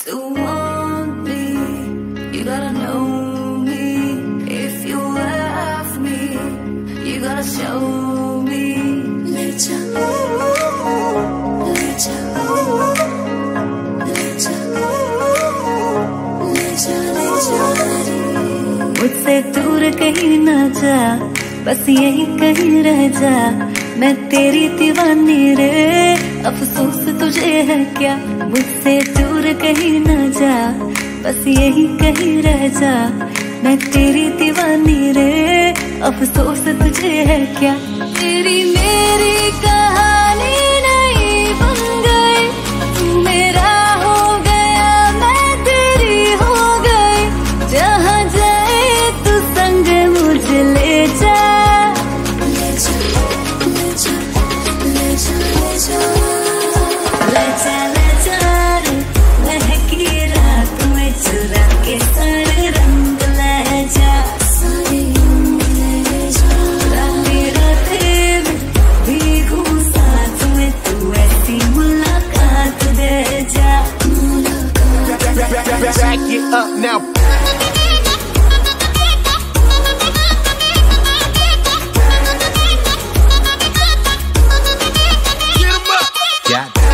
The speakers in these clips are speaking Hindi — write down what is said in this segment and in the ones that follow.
To want me, you gotta know me. If you love me, you gotta show me. Let ya, let ya, let ya, let ya, let ya. मुझसे दूर कहीं ना जा, बस यही कहीं रह जा। मैं तेरी दीवानी रे, अफसोस तुझे है क्या। मुझसे दूर कहीं ना जा, बस यही कहीं रह जा। मैं तेरी दीवानी रे, अफसोस तुझे है क्या। तेरी मेरी कहानी नहीं बन गई, तू मेरा हो गया, मैं तेरी हो गई। जहाँ जाए तू संग मुझे ले जा। Back it up now. Get 'em up. Got it.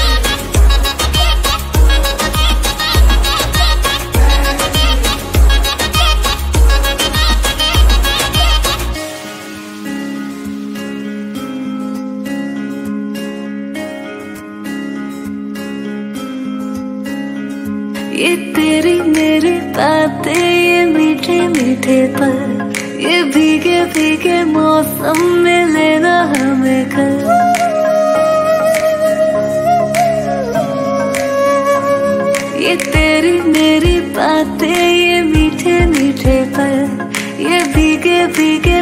ये तेरी मेरी बातें, ये मीठे मीठे पल, ये भीगे भीगे मौसम में लेना हमें कल। ये तेरी मेरी बातें, ये मीठे मीठे पल, ये भीगे भीगे